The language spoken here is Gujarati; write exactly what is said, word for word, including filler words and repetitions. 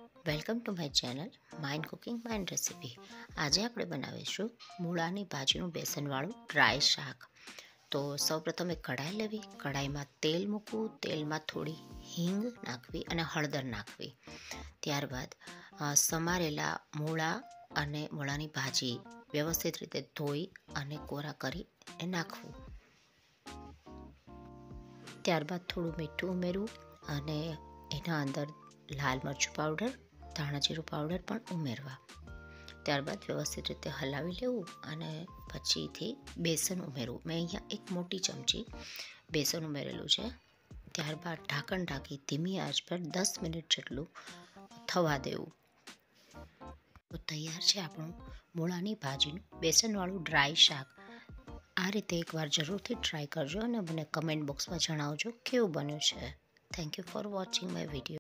Welcome to my channel mind cooking mind recipe. આજે આપણે બનાવીશું મૂળાની ભાજીનું બેસનવાળું ડ્રાય શાક. તો સૌપ્રથમ એક કઢાઈ લેવી, કઢાઈમાં તેલ મૂકવું, તેલમાં થોડી હિંગ નાખવી અને હળદર નાખવી. ત્યારબાદ સમારેલા મૂળા અને મૂળાની ભાજી વ્યવસ્થિત રીતે ધોઈ અને કોરા કરી નાખવું. ત્યારબાદ થોડું મીઠું ઉમેરવું અને એના અંદર લાલ મરચું પાવડર, ધાણા જીરું પાવડર પણ ઉમેરવા. ત્યારબાદ વ્યવસ્થિત રીતે હલાવી લેવું અને પછીથી બેસન ઉમેરવું. મેં અહીંયા એક મોટી ચમચી બેસન ઉમેરેલું છે. ત્યારબાદ ઢાંકણ ઢાંકી ધીમી આંચ પર દસ મિનિટ જેટલું થવા દેવું. તો તૈયાર છે આપણું મૂળાની ભાજીનું બેસનવાળું ડ્રાય શાક. આ રીતે એકવાર જરૂરથી ટ્રાય કરજો અને મને કમેન્ટ બોક્સમાં જણાવજો કેવું બન્યું છે. Thank you for watching my video.